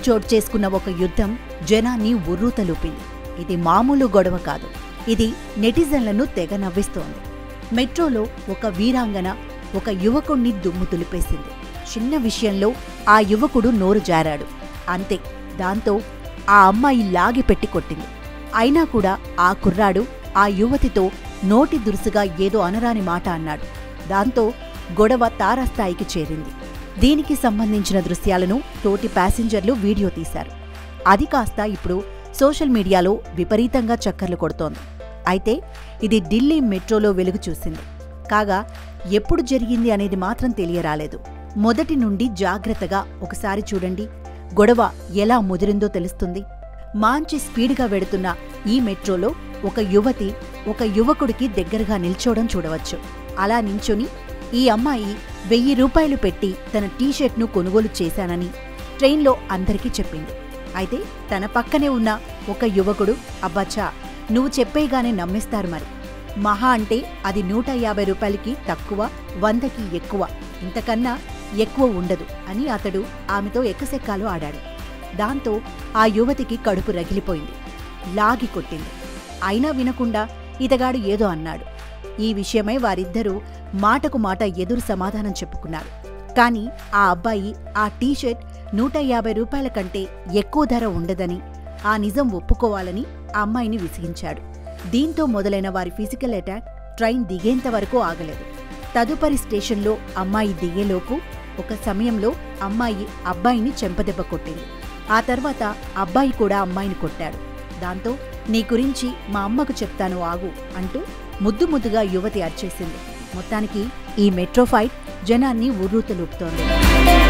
చోటు చేసుకున్న ఒక యుద్ధం జనాన్ని ఉర్రూతలూపింది. ఇది మామూలు గొడవ కాదు, ఇది నెటిజన్లను తెగ నవ్విస్తోంది. మెట్రోలో ఒక వీరాంగన ఒక యువకుణ్ణి దుమ్ము దులిపేసింది. చిన్న విషయంలో ఆ యువకుడు నోరు జారాడు, అంతే. దాంతో ఆ అమ్మాయి లాగి పెట్టి కొట్టింది. అయినా కూడా ఆ కుర్రాడు ఆ యువతితో నోటి దురుసుగా ఏదో అనరాని మాట అన్నాడు. దాంతో గొడవ తారాస్థాయికి చేరింది. దీనికి సంబంధించిన దృశ్యాలను తోటి ప్యాసింజర్లు వీడియో తీశారు. అది కాస్త ఇప్పుడు సోషల్ మీడియాలో విపరీతంగా చక్కర్లు కొడుతోంది. అయితే ఇది ఢిల్లీ మెట్రోలో వెలుగు చూసింది. కాగా ఎప్పుడు జరిగింది అనేది మాత్రం తెలియరాలేదు. మొదటి నుండి జాగ్రత్తగా ఒకసారి చూడండి, గొడవ ఎలా ముదిరిందో తెలుస్తుంది. మంచి స్పీడ్గా వెడుతున్న ఈ మెట్రోలో ఒక యువతి ఒక యువకుడికి దగ్గరగా నిల్చోవడం చూడవచ్చు. అలా నించొని ఈ అమ్మాయి 1000 రూపాయలు పెట్టి తన టీషర్ట్ను కొనుగోలు చేశానని ట్రైన్లో అందరికీ చెప్పింది. అయితే తన పక్కనే ఉన్న ఒక యువకుడు, అబ్బచ్చా నువ్వు చెప్పేగానే నమ్మేస్తారు, మరి మహా అంటే అది 150 రూపాయలకి తక్కువ, 100కి ఎక్కువ, ఇంతకన్నా ఎక్కువ ఉండదు అని అతడు ఆమెతో ఎక్కసెక్కాలు ఆడాడు. దాంతో ఆ యువతికి కడుపు రగిలిపోయింది, లాగి కొట్టింది. అయినా వినకుండా ఇతగాడు ఏదో అన్నాడు. ఈ విషయమై వారిద్దరూ మాటకు మాట ఎదురు సమాధానం చెప్పుకున్నారు. కాని ఆ అబ్బాయి ఆ టీషర్ట్ 150 రూపాయల కంటే ఎక్కువ ధర ఉండదని, ఆ నిజం ఒప్పుకోవాలని ఆ అమ్మాయిని విసిగించాడు. దీంతో మొదలైన వారి ఫిజికల్ అటాక్ ట్రైన్ దిగేంత వరకు ఆగలేదు. తదుపరి స్టేషన్లో అమ్మాయి దిగేలోపు ఒక సమయంలో అమ్మాయి అబ్బాయిని చెంపదెబ్బ కొట్టింది. ఆ తర్వాత అబ్బాయి కూడా అమ్మాయిని కొట్టాడు. దాంతో నీ గురించి మా అమ్మకు చెప్తాను ఆగు అంటూ ముద్దుగా యువతి అరిచేసింది. మొత్తానికి ఈ మెట్రో ఫైట్ జనాన్ని ఉర్రూతలూపుతోంది.